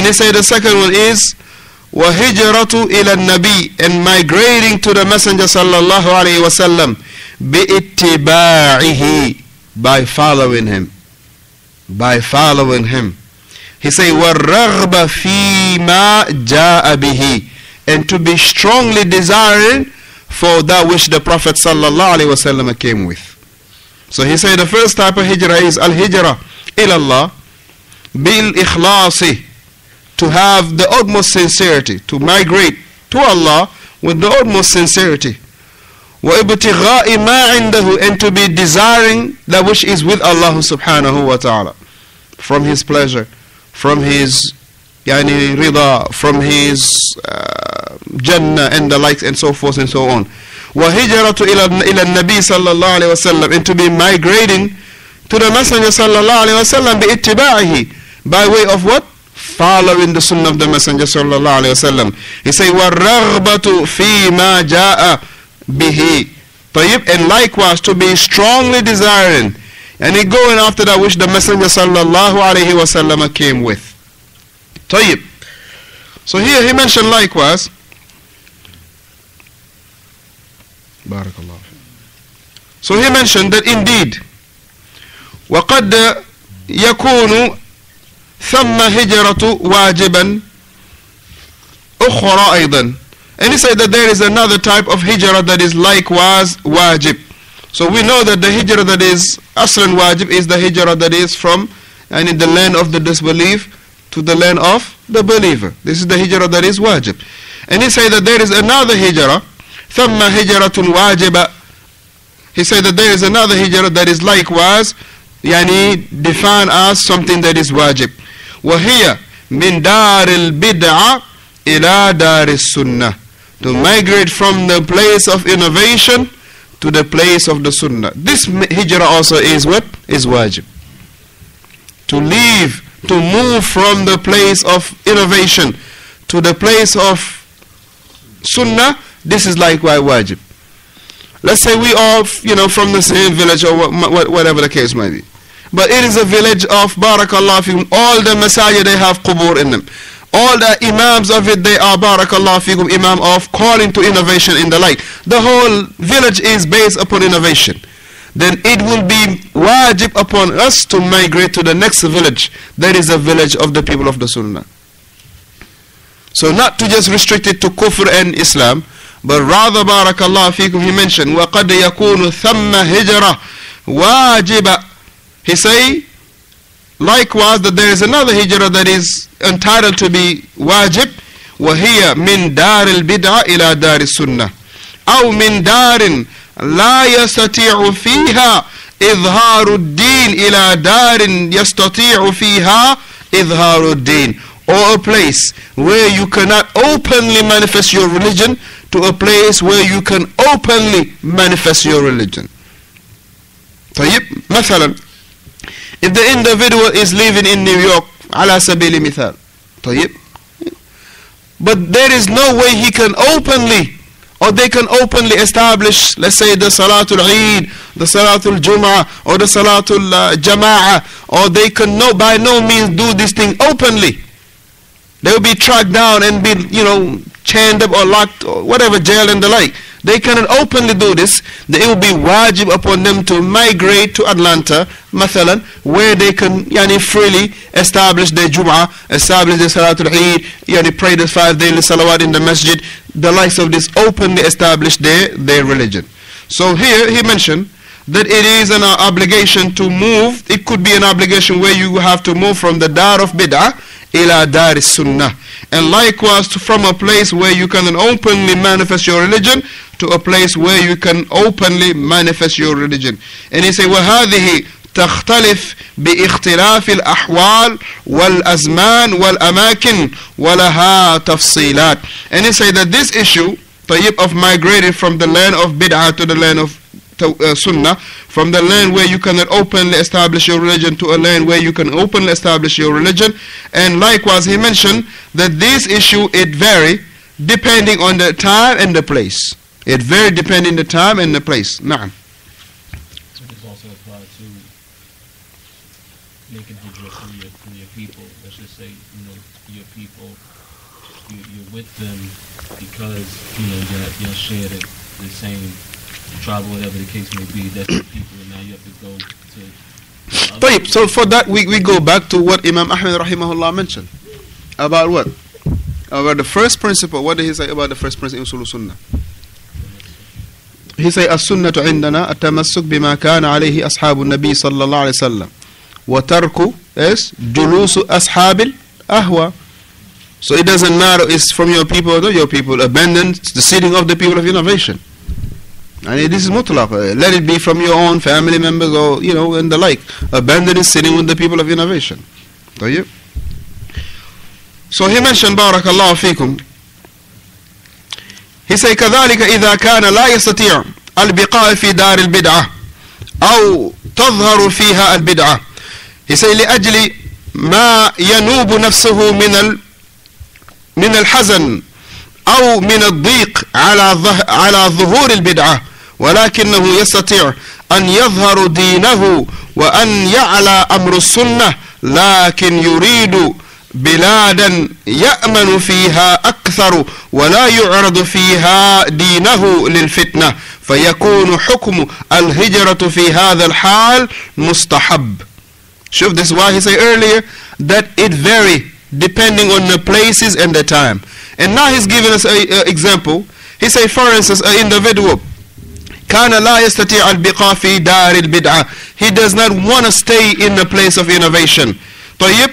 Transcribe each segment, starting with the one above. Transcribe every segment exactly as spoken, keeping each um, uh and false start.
he said the second one is وَهِجْرَةُ إِلَى النَّبِي, and migrating to the Messenger sallallahu alayhi wa sallam, بِإِتِّبَاعِهِ, by following him. By following him. He said وَالرَّغْبَ فِي مَا جَاءَ بِهِ, and to be strongly desiring for that which the Prophet sallallahu alayhi wa sallam came with. So he said the first type of hijrah is al-hijrah ilallah bil-ikhlasi, to have the utmost sincerity, to migrate to Allah with the utmost sincerity. وَإِبْتِغَاءِ مَا عِنْدَهُ, and to be desiring that which is with Allah subhanahu wa ta'ala, from His pleasure, from His yani rida, from His uh, Jannah and the likes and so forth and so on. وَهِجْرَةُ إِلَى النَّبِي صلى الله عليه وسلم, and to be migrating to the Messenger صلى الله عليه وسلم بِإِتِّبَاعِهِ, by way of what? Following the sunnah of the Messenger sallallahu alayhi wa sallam. He say وَالرَّغْبَةُ فِي مَا جَاءَ بِهِ طيب, and likewise to be strongly desiring and he going after that which the Messenger sallallahu alayhi wa sallam came with. طيب. So here he mentioned likewise Barakallah. So he mentioned that indeed وَقَدْ يَكُونُ ثم هجرة واجبا أخرى أيضا, and he said that there is another type of hijrah that is likewise wajib. So we know that the hijrah that is aslan wajib is the hijrah that is from and in the land of the disbelief to the land of the believer. This is the hijrah that is wajib. And he said that there is another hijrah ثم هجرة واجبة. He said that there is another hijrah that is likewise yani defined as something that is wajib. وهي من دار البدعة إلى دار السنة, to migrate from the place of innovation to the place of the sunnah. This hijrah also is what? Is wajib. To leave, to move from the place of innovation to the place of sunnah, this is likewise wajib. Let's say we are, you know, from the same village or whatever the case might be. But it is a village of barakallah fikum. All the masajid, they have qubur in them. All the imams of it, they are barakallah fikum, imam of calling to innovation in the like. The whole village is based upon innovation. Then it will be wajib upon us to migrate to the next village. That is a village of the people of the sunnah. So not to just restrict it to kufr and Islam, but rather barakallah fikum, he mentioned وَقَدْ يَكُونُ ثَمَّ هِجْرَةٌ وَاجِبَةٌ. He say likewise that there is another hijrah that is entitled to be wajib, وهي من دار البدعة إلى دار السنة أو من دار لا يستطيع فيها إظهار الدين إلى دار يستطيع فيها إظهار الدين, or a place where you cannot openly manifest your religion to a place where you can openly manifest your religion. طيب, مثلا if the individual is living in New York على سبيل المثال, طيب, but there is no way he can openly, or they can openly establish, let's say, the Salatul Eid, the Salatul Jum'ah, or the Salatul uh, Jama'ah, or they can no, by no means do this thing openly. They will be tracked down and be, you know, chained up or locked or whatever, jail and the like. They cannot openly do this. It will be wajib upon them to migrate to Atlanta, mathalan, where they can yani, freely establish their Jum'ah, establish their Salatul Eid, yani, pray the five daily salawat in the masjid, the likes of this, openly establish their, their religion. So here he mentioned that it is an obligation to move. It could be an obligation where you have to move from the dar of bid'ah ila dar sunnah, and likewise to, from a place where you can openly manifest your religion to a place where you can openly manifest your religion. And he said وَهَذِهِ تختلف باختلاف الأحوال والأزمان والأماكن ولها تفصيلات. And he said that this issue طيب, of migrating from the land of bid'ah to the land of uh, sunnah, from the land where you cannot openly establish your religion to a land where you can openly establish your religion. And likewise he mentioned that this issue, it vary depending on the time and the place. It vary depending on the time and the place. Naam. So this also applies to making hijrah for your, for your people. Let's just say, you know, your people, you, you're with them because, you know, you're, you're shared the, the same tribe, whatever the case may be. That's your people, and now you have to go to... طيب, so for that we, we go back to what Imam Ahmed rahimahullah mentioned. About what? About the first principle. What did he say about the first principle in Usul Sunnah? He say, السنة عندنا التمسك بما كان عليه أصحاب النبي صلى الله عليه وسلم وترك is جلوس أصحاب الأهوى. So it doesn't matter it's from your people or not your people. Abandon the sitting of the people of innovation. And this is mutlaq. Let it be from your own family members or, you know, and the like. Abandon is sitting with the people of innovation. طيب. So he mentioned بارك الله فيكم. He say كذلك إذا كان لا يستطيع البقاء في دار البدعة أو تظهر فيها البدعة. He say لأجل ما ينوب نفسه من ال من الحزن أو من الضيق على على ظهور البدعة، ولكنه يستطيع أن يظهر دينه وأن يعلى أمر السنة، لكن يريد بلادا يأمن فيها أكثر ولا يعرض فيها دينه للفتنة، فيكون حكم الهجرة في هذا الحال مستحب. Sure, this is why he said earlier that it vary depending on the places and the time. And now he's giving us an example. He say, for instance, an individual كان لا يستطيع البقاء في دار البدعة. He does not want to stay in the place of innovation. طيب,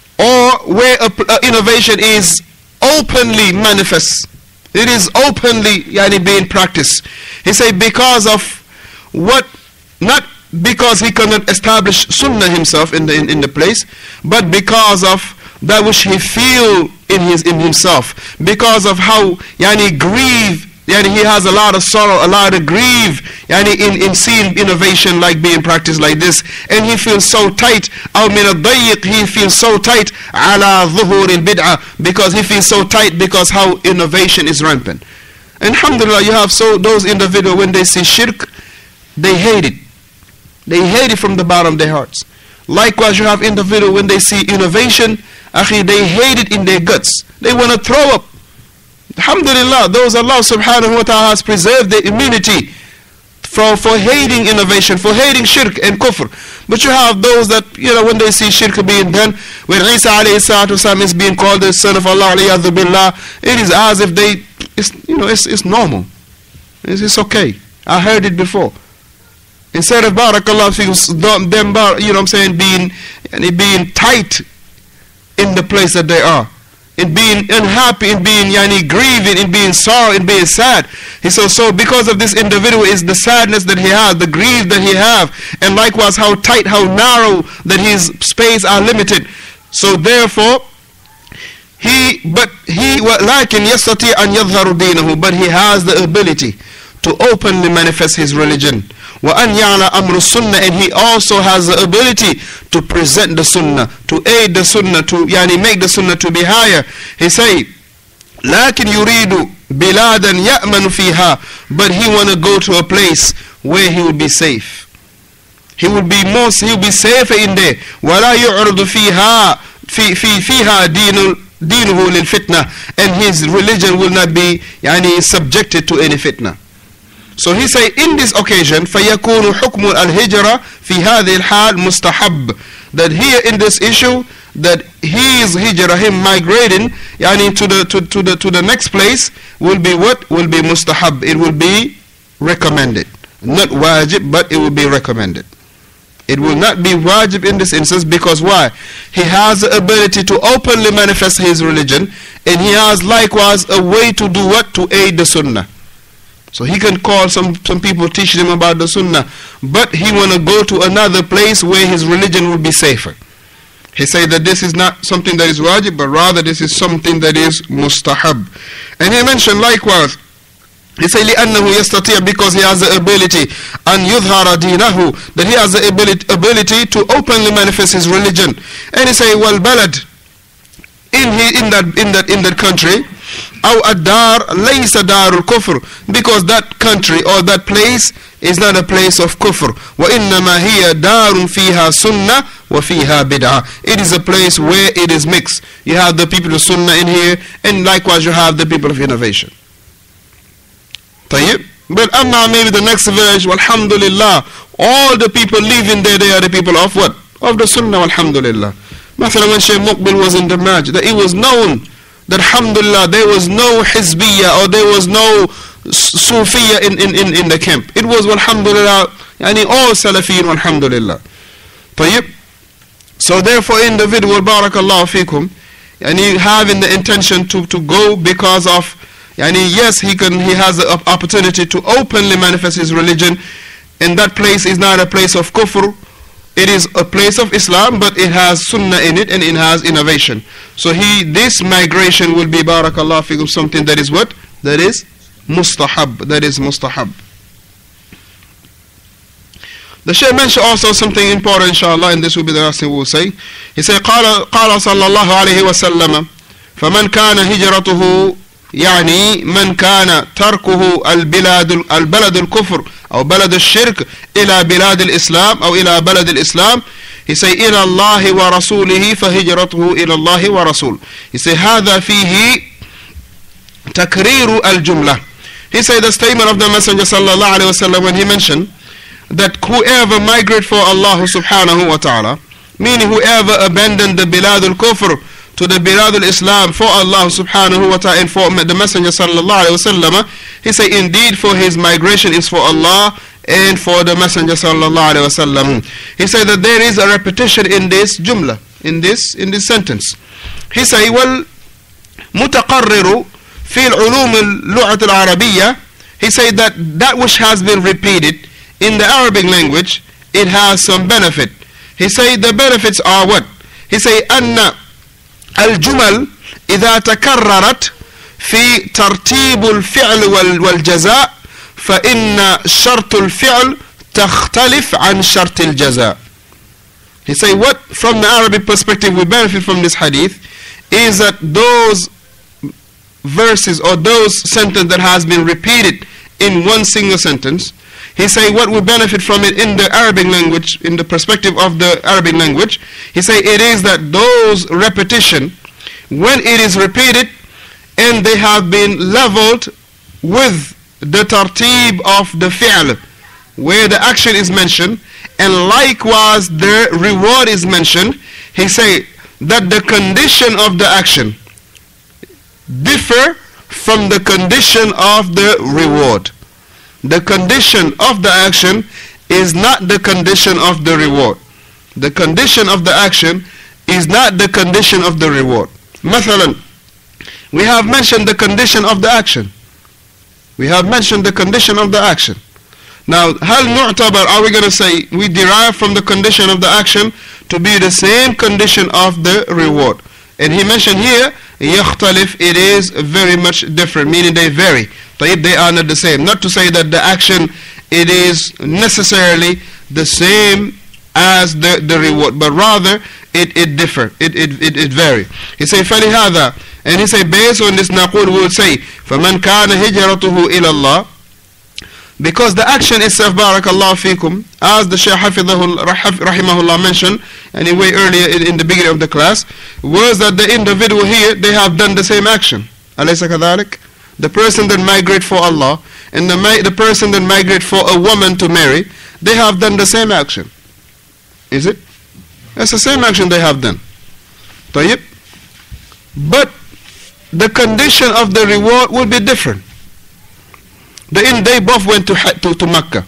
or where a, a innovation is openly manifest, it is openly yani, being practiced. He say because of what, not because he cannot establish sunnah himself in the in, in the place, but because of that which he feel in his in himself, because of how yani grieve. Yani he has a lot of sorrow, a lot of grief yani in, in seeing innovation like being practiced like this, and he feels so tight. أو من الضيق, he feels so tight على ظهور البدعة, because he feels so tight because how innovation is rampant. And alhamdulillah, you have so those individuals when they see shirk, they hate it. They hate it from the bottom of their hearts. Likewise, you have individuals when they see innovation, akhi, they hate it in their guts. They want to throw up. Alhamdulillah, those Allah subhanahu wa ta'ala has preserved their immunity for, for hating innovation, for hating shirk and kufr. But you have those that, you know, when they see shirk being done, when Isa alayhi salatu wasalam is being called the son of Allah alayhi billah, it is as if they, it's, you know, it's, it's normal. It's, it's okay. I heard it before. Instead of barakallah them, them, you know what I'm saying, being, being tight in the place that they are, in being unhappy, in being yani, grieving, in being sorrow, in being sad. He says, so because of this individual is the sadness that he has, the grief that he have, and likewise how tight, how narrow that his space are limited. So therefore, he, but he, لكن يستطيع أن يظهر دينه, but he has the ability to openly manifest his religion. وأن يعلى أمر السنة, and he also has the ability to present the sunnah, to aid the sunnah, to يعني make the sunnah to be higher. He say, لكن يريد بلادا يأمن فيها, but he want to go to a place where he will be safe. He will be more, he will be safer in there. ولا يعرض فيها في في فيها دين دينه للفتنة, and his religion will not be يعني subjected to any fitna. So he say, in this occasion, فَيَكُونُ حُكْمُ الْهِجْرَةِ فِي هَذِهِ الْحَالِ مُسْتَحَبٌّ, that here in this issue, that his hijrah, him migrating, yani to the to, to the to the next place, will be what? Will be mustahab. It will be recommended, not wajib, but it will be recommended. It will not be wajib in this instance, because why? He has the ability to openly manifest his religion, and he has likewise a way to do what? To aid the sunnah. So he can call some, some people, teach them about the sunnah, but he want to go to another place where his religion will be safer. He say that this is not something that is wajib, but rather this is something that is mustahab. And he mentioned likewise, he say لأنه يستطيع, because he has the ability أن يظهر دينه, that he has the ability, ability to openly manifest his religion. And he say والبلد, in he, in that in that in that country, أو الدار ليس دار الكفر, because that country or that place is not a place of kufr. وَإِنَّمَا هِيَ دَارٌ فِيهَا سُنَّةٌ وَفِيهَا بِدْعَةٌ. It is a place where it is mixed. You have the people of sunnah in here, and likewise you have the people of innovation. طيب. But amma maybe the next village, walhamdulillah, all the people living there, they are the people of what? Of the sunnah, walhamdulillah. Mathalan, when Shaykh Muqbil was in the Majd, that it was known that alhamdulillah there was no hizbiyya or there was no Sufiya in, in, in, in the camp. It was walhamdulillah, yani all Salafiyin walhamdulillah. طيب. So therefore individual, barakallahu fikum, yani having the intention to, to go because of, yani yes, he can, he has the opportunity to openly manifest his religion, and that place is not a place of kufr. It is a place of Islam, but it has sunnah in it and it has innovation. So he, this migration will be, barakallahu fikum, something that is what? That is mustahab. That is mustahab. The Shaykh mentioned also something important, inshallah, and this will be the last thing we will say. He said, قال قال صلى الله عليه وسلم فمن كان هجرته يعني من كان تركه البلاد البلد الكفر أو بلد الشرك إلى بلاد الإسلام أو إلى بلد الإسلام. He say إلى الله ورسوله فهجرته إلى الله ورسوله. He say هذا فيه تكرير الجملة. He say the statement of the Messenger صلى الله عليه وسلم when he mentioned that whoever migrate for Allah subhanahu wa ta'ala, meaning whoever abandoned the bilad al-kufr to the bilad al-Islam for Allah subhanahu wa ta'ala and for the Messenger sallallahu alayhi wa sallam, he say indeed for his migration is for Allah and for the Messenger sallallahu alayhi wa sallam. He say that there is a repetition in this jumla, in this in this sentence. He say, well, متقرر في العلوم اللغة العربية. He say that that which has been repeated in the Arabic language, it has some benefit. He say the benefits are what? He say أن الجمل إذا تكررت في ترتيب الفعل والجزاء فإن شرط الفعل تختلف عن شرط الجزاء. He say what from the Arabic perspective we benefit from this hadith is that those verses or those sentences that has been repeated in one single sentence, he say what we benefit from it in the Arabic language, in the perspective of the Arabic language, he say it is that those repetition, when it is repeated and they have been leveled with the tartib of the fi'l, where the action is mentioned, and likewise the reward is mentioned, he say that the condition of the action differ from the condition of the reward. The condition of the action is not the condition of the reward. The condition of the action is not the condition of the reward. Mathalan, we have mentioned the condition of the action. We have mentioned the condition of the action. Now, hal mu'tabar, are we going to say we derive from the condition of the action to be the same condition of the reward? And he mentioned here, يختلف, it is very much different, meaning they vary. But they are not the same. Not to say that the action, it is necessarily the same as the, the reward, but rather it, it differ, it, it, it, it vary. He say, فَلِهَذَا, and he say, based on this naqul, we will say, فَمَنْ كَانَ هِجْرَتُهُ إِلَى اللَّهِ, because the action itself, barakallahu fikum, as the Shaykh rahimahullah mentioned, anyway earlier in, in the beginning of the class, was that the individual here, they have done the same action. أَلَيْسَ كَذَلِكَ? The person that migrate for Allah and the, the person that migrate for a woman to marry, they have done the same action. Is it? It's the same action they have done. طيب. But the condition of the reward will be different. The in they both went to, to, to Mecca.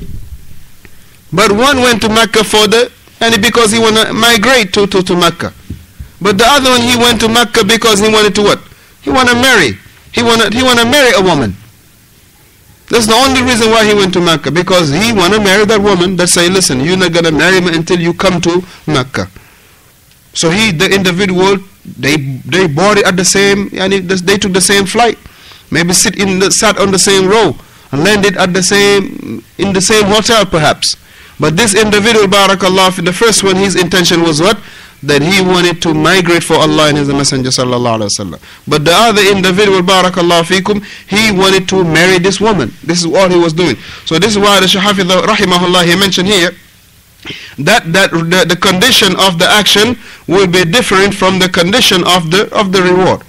But one went to Mecca for the, and because he wanted to migrate to, to, to Mecca. But the other one, he went to Mecca because he wanted to what? He wanted to marry. He wanted, he wanted to marry a woman. That's the only reason why he went to Mecca, because he wanted to marry that woman that say, listen, you're not going to marry me until you come to Mecca. So he, the individual, they they bought it at the same, and they took the same flight. Maybe sit in the, sat on the same row and landed at the same, in the same hotel perhaps. But this individual, barakallah, the first one, his intention was what? that he wanted to migrate for Allah and His Messenger sallallahu alaihi wasallam. But the other individual, barakallahu fikum, he wanted to marry this woman. This is what he was doing. So this is why the Shaykh Hafidh rahimahullah, he mentioned here that that the, the condition of the action will be different from the condition of the of the reward.